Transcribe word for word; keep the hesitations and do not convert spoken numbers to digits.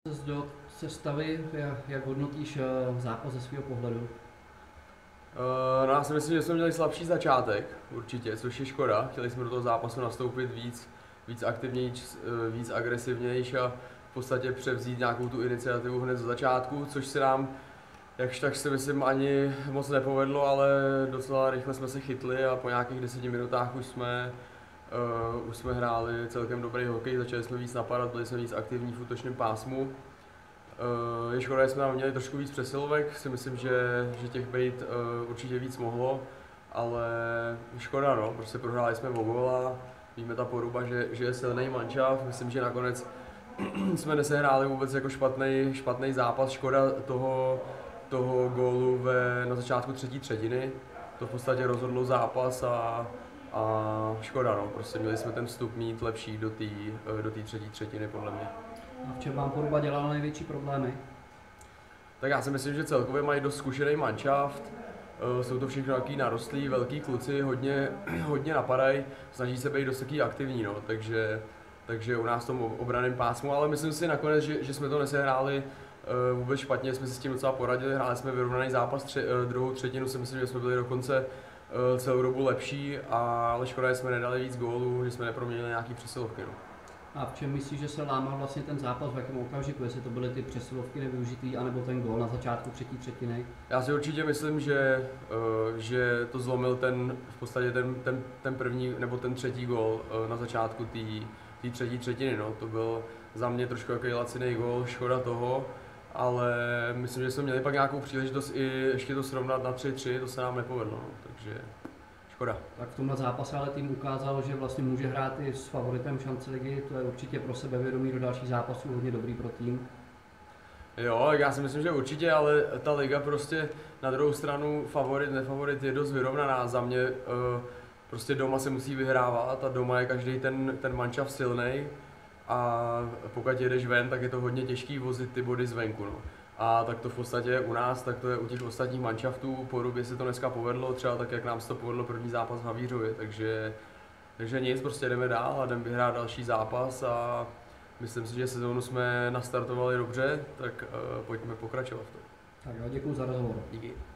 Do sestavy, jak hodnotíš zápas ze svého pohledu? Uh, no já si myslím, že jsme měli slabší začátek, určitě, což je škoda. Chtěli jsme do toho zápasu nastoupit víc, víc aktivnější, víc agresivnější a v podstatě převzít nějakou tu iniciativu hned z začátku, což se nám, jakž tak si myslím, ani moc nepovedlo, ale docela rychle jsme se chytli a po nějakých deseti minutách už jsme, uh, už jsme hráli celkem dobrý hokej, začali jsme víc napadat, byli jsme víc aktivní v útočném pásmu. Uh, je škoda, že jsme tam měli trošku víc přesilovek, si myslím, že, že těch bejt uh, určitě víc mohlo, ale škoda, no, prostě prohráli jsme o góla, víme ta Poruba, že, že je silný mančaft, myslím, že nakonec jsme nesehráli vůbec jako špatný, špatný zápas, škoda toho, toho gólu ve, na začátku třetí třetiny, to v podstatě rozhodlo zápas a, a škoda, no, prostě měli jsme ten vstup mít lepší do té do té třetí třetiny podle mě. A v čem vám Poruba dělala největší problémy? Tak já si myslím, že celkově mají dost zkušený manšaft, jsou to všechno takový narostlí, velký kluci, hodně, hodně napadají, snaží se být dost taky aktivní, no, takže, takže u nás v tom obranném pásmu, ale myslím si nakonec, že, že jsme to nesehráli uh, vůbec špatně, jsme si s tím docela poradili, hráli jsme vyrovnaný zápas, tři, uh, druhou třetinu si myslím, že jsme byli dokonce uh, celou dobu lepší, a, ale škoda, že jsme nedali víc gólů, že jsme neproměnili nějaký přesilovky. No. A v čem myslíš, že se lámal vlastně ten zápas, v jakém okamžiku, jestli to byly ty přesilovky nevyužitý, anebo ten gól na začátku třetí třetiny? Já si určitě myslím, že, uh, že to zlomil ten, v podstatě ten, ten, ten první nebo ten třetí gól uh, na začátku té třetí třetiny. No. To byl za mě trošku takový laciný gól, škoda toho, ale myslím, že jsme měli pak nějakou příležitost i ještě to srovnat na tři tři, to se nám nepovedlo, no. Takže škoda. Tak v tomhle zápase ale tým ukázal, že vlastně může hrát i s favoritem šance ligy, to je určitě pro sebevědomí do dalších zápasů hodně dobrý pro tým. Jo, já si myslím, že určitě, ale ta liga prostě na druhou stranu favorit, nefavorit je dost vyrovnaná. Za mě prostě doma se musí vyhrávat a doma je každý ten, ten mančaft silnej a pokud jedeš ven, tak je to hodně těžký vozit ty body zvenku. No. A tak to v podstatě u nás, tak to je u těch ostatních manšaftů. Porubě se to dneska povedlo, třeba tak, jak nám se to povedlo první zápas v Havířově, takže, takže nic, prostě jdeme dál a jdeme vyhrát další zápas a myslím si, že sezónu jsme nastartovali dobře, tak uh, pojďme pokračovat v tom. Tak jo, děkuji za rozhovor. Díky.